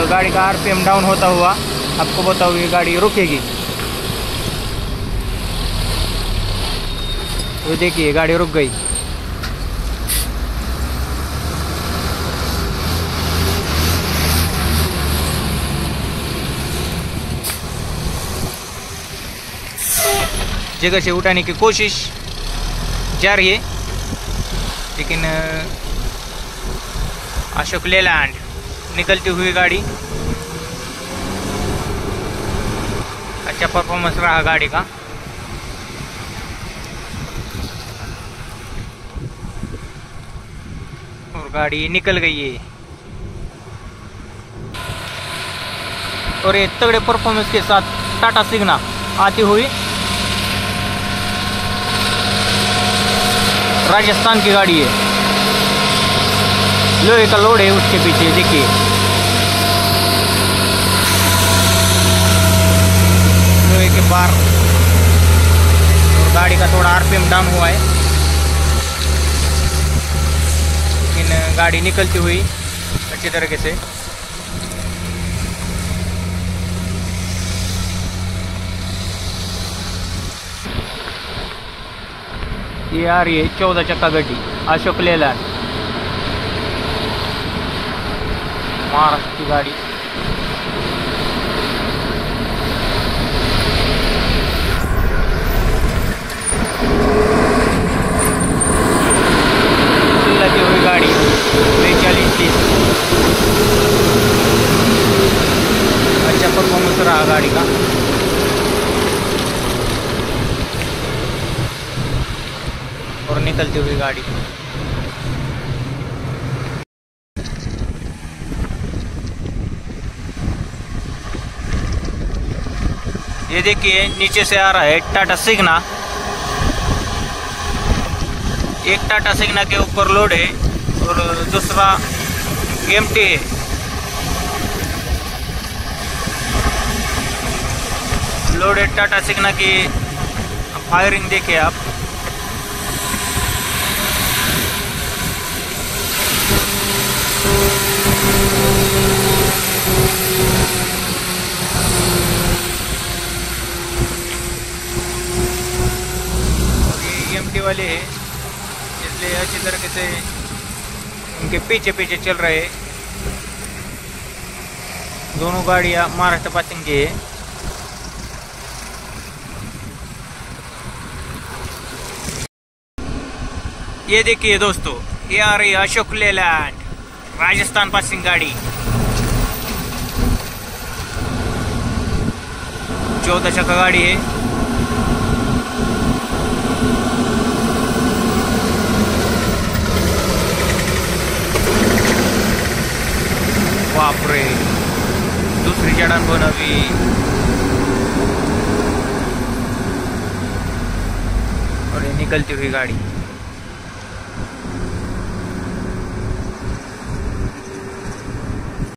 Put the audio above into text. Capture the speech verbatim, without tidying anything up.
गाड़ी का RPM down होता हुआ आपको बताओ ये गाड़ी रुकेगी। तो देखिए गाड़ी रुक गई। जगह से उठाने की कोशिश जा रही है, लेकिन अशोक लेलैंड निकलती हुई गाड़ी, अच्छा परफॉर्मेंस रहा गाड़ी का। और गाड़ी निकल गई है और ये तगड़े परफॉर्मेंस के साथ टाटा सिग्ना आती हुई राजस्थान की गाड़ी है। लोहे का लोड है उसके पीछे, देखिए लोहे के बार। और गाड़ी का थोड़ा आरपीएम डाउन हुआ है, लेकिन गाड़ी निकलती हुई अच्छी तरीके से। ये आ रही है चौदह चक्का गड्डी अशोक लेलैंड, महाराष्ट्र की गाड़ी। लगी हुई गाड़ी चालीस तीस, अच्छा परफॉर्मेंस रहा गाड़ी का। और निकलती हुई गाड़ी। ये देखिए नीचे से आ रहा है टाटा सिग्ना। एक टाटा सिग्ना के ऊपर लोड है और दूसरा एम्प्टी है। लोड है टाटा सिग्ना की। फायरिंग देखिए आप, एम्प्टी वाले हैं इसलिए अच्छी तरीके से उनके पीछे पीछे चल रहे हैं। दोनों गाड़ियां महाराष्ट्र पासिंग की है। ये देखिए दोस्तों, ये आ रही है अशोक लेलैंड राजस्थान पासिंग गाड़ी। चौदह चक्का गाड़ी है। बाप रे, दूसरी चढ़ान बनावी। और ये निकलती हुई गाड़ी।